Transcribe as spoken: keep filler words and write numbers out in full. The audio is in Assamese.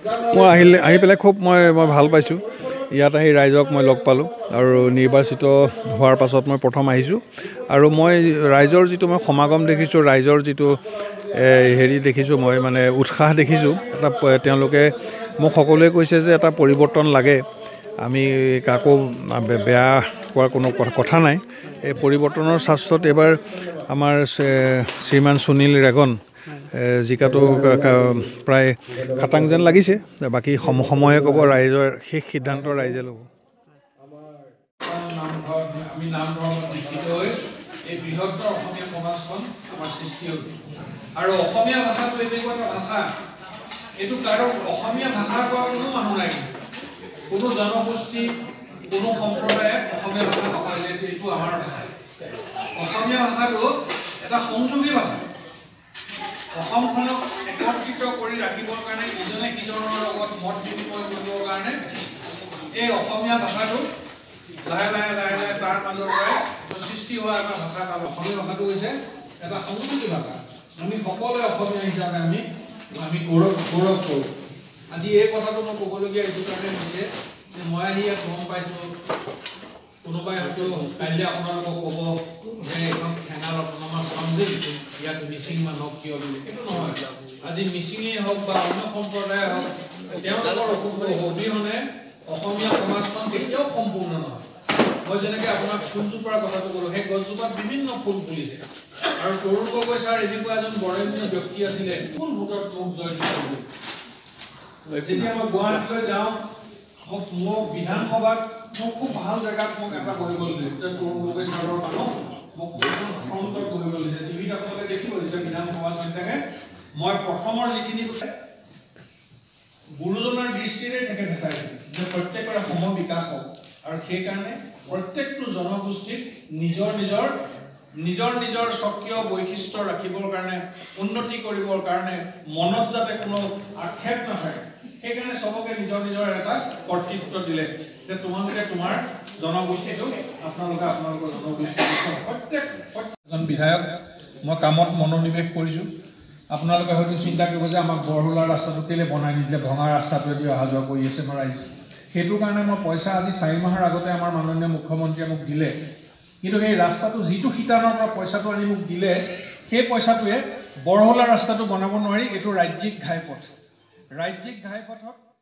মই আহিলে আহি পেলাই খুব মই মই ভাল পাইছোঁ ইয়াত আহি ৰাইজক মই লগ পালোঁ আৰু নিৰ্বাচিত হোৱাৰ পাছত মই প্ৰথম আহিছোঁ আৰু মই ৰাইজৰ যিটো মই সমাগম দেখিছোঁ ৰাইজৰ যিটো হেৰি দেখিছোঁ মই মানে উৎসাহ দেখিছোঁ এটা তেওঁলোকে মোক সকলোৱে কৈছে যে এটা পৰিৱৰ্তন লাগে আমি কাকো বেয়া কোৱাৰ কোনো কথা নাই এই পৰিৱৰ্তনৰ স্বাস্থ্যত এবাৰ আমাৰ শ্ৰীমান সুনীল ৰেগন জিকাটো প্ৰায় খাটাং যেন লাগিছে বাকী সময়ে ক'ব ৰাইজৰ শেষ সিদ্ধান্ত ৰাইজে ল'ব আমি নাম ধৰ্মত দীক্ষিত হৈ এই বৃহত্তৰ অসমীয়া সমাজখন আমাৰ সৃষ্টি হ'ল আৰু অসমীয়া ভাষাটো এনেকুৱা এটা ভাষা এইটো কাৰণ অসমীয়া ভাষা কোৱা কোনো মানুহ নাই কোনো জনগোষ্ঠী কোনো সম্প্ৰদায়ে অসমীয়া ভাষা নকয় যে এইটো আমাৰ ভাষা অসমীয়া ভাষাটো এটা সংযোগী ভাষা অসমখনক একত্ৰিত কৰি ৰাখিবৰ কাৰণে ইজনে সিজনৰ লগত মত বিনিময় কৰিবৰ কাৰণে এই অসমীয়া ভাষাটো লাহে লাহে লাহে লাহে তাৰ মাজৰ পৰাই সৃষ্টি হোৱা এটা ভাষা অসমীয়া ভাষাটো হৈছে এটা সংযোগী ভাষা আমি সকলোৱে অসমীয়া হিচাপে আমি আমি গৌৰৱ গৌৰৱ কৰোঁ আজি এই কথাটো মই ক'বলগীয়া এইটো কাৰণে হৈছে যে মই আহি ইয়াত গম পাইছোঁ কোনোবাই হয়তো কাইলৈ আপোনালোকক ক'ব যে এখন ঠেঙাল অট'নমাছ চামজেই ইয়াত মিচিং মানুহক কিয় বুলি সেইটো নহয় আজি মিচিঙেই হওক বা অন্য সম্প্ৰদায়ে হওক তেওঁলোকৰ অবিহনে অসমীয়া সমাজখন কেতিয়াও সম্পূৰ্ণ নহয় মই যেনেকৈ আপোনাক ফুলজোপাৰ কথাটো ক'লোঁ সেই গছজোপাত বিভিন্ন ফুল ফুলিছে আৰু তৰুণ গগৈ ছাৰ এনেকুৱা এজন বৰেণ্য ব্যক্তি আছিলে কোন ভোটত মোক জয় দিছিল যেতিয়া মই গুৱাহাটীলৈ যাওঁ মোক মোক বিধানসভাত মোক খুব ভাল জেগাত মোক এটা বহিবলৈ দিলে তৰুণ গগৈ ছাৰৰ মানুহ মোক ফ্ৰণ্টত বহিবলৈ দিছে টিভিত আপোনালোকে দেখিব যেতিয়া বিধানসভা চলি থাকে মই প্ৰথমৰ যিখিনি গুৰুজনাৰ দৃষ্টিৰে তেখেতে চাইছিল যে প্ৰত্যেকৰে সম বিকাশ হওক আৰু সেইকাৰণে প্ৰত্যেকটো জনগোষ্ঠীক নিজৰ নিজৰ নিজৰ নিজৰ স্বকীয় বৈশিষ্ট্য ৰাখিবৰ কাৰণে উন্নতি কৰিবৰ কাৰণে মনত যাতে কোনো আক্ষেপ নাথাকে সেইকাৰণে চবকে নিজৰ নিজৰ এটা কৰ্তৃত্ব দিলে যে তোমালোকে তোমাৰ জনগোষ্ঠীটো আপোনালোকে আপোনালোকৰ জনগোষ্ঠীটো প্ৰত্যেক এজন বিধায়ক মই কামত মনোনিৱেশ কৰিছোঁ আপোনালোকে হয়তো চিন্তা কৰিব যে আমাক বৰহোলা ৰাস্তাটো কেলৈ বনাই নিদিলে ভঙা ৰাস্তাটোৱেদি অহা যোৱা কৰি আছে মই ৰাইজ সেইটো কাৰণে মই পইচা আজি চাৰি মাহৰ আগতে আমাৰ মাননীয় মুখ্যমন্ত্ৰীয়ে মোক দিলে কিন্তু সেই ৰাস্তাটো যিটো শিতানৰ পৰা পইচাটো আনি মোক দিলে সেই পইচাটোৱে বৰহোলা ৰাস্তাটো বনাব নোৱাৰি এইটো ৰাজ্যিক ঘাইপথ ৰাজ্যিক ঘাইপথত